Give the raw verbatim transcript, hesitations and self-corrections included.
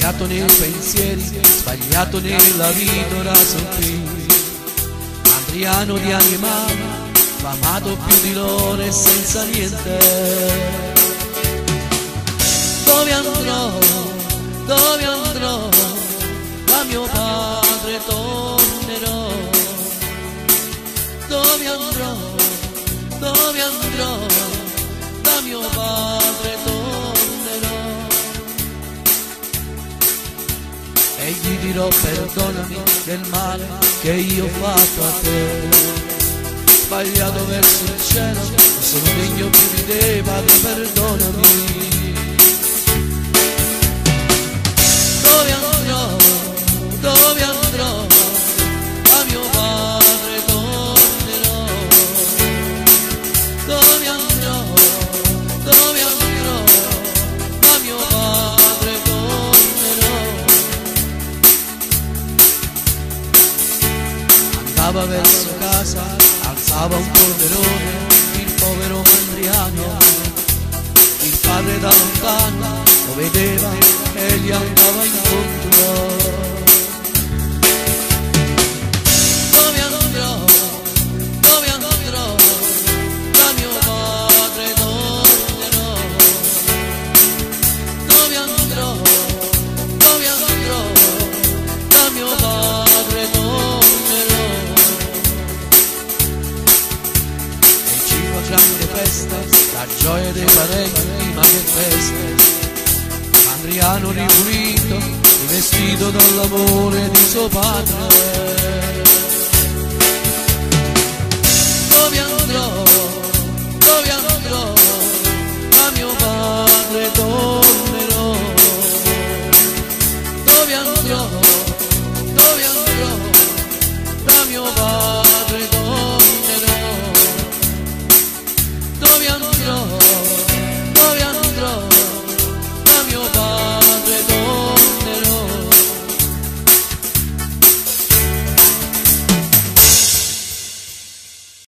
sbagliato nei pensieri, sbagliato nella vita, ora sono qui. Adriano di animali, amato più di loro e senza niente. Dove andrò, dove andrò, da mio padre tornerò. Dove andrò, dove andrò, da mio padre tornerò. E gli dirò perdonami del male che io ho fatto a te. Sbagliato verso il cielo, sono degno più di te, Padre, perdonami. Dove andrò, dove andrò, a mio padre tornerò. Dove andrò, dove andrò, a mio padre tornerò. Andava verso casa, alzava un polverone, il povero Mandriano. Il padre da lontano lo vedeva e gli andava incontro. Dove andrò, dove andrò, da mio padre tornerò. Dove andrò, dove andrò, da mio padre tornerò. E ci fa grande festa, la gioia dei parenti, ma che festa. Adriano ripulito, rivestito dall'amore di suo padre.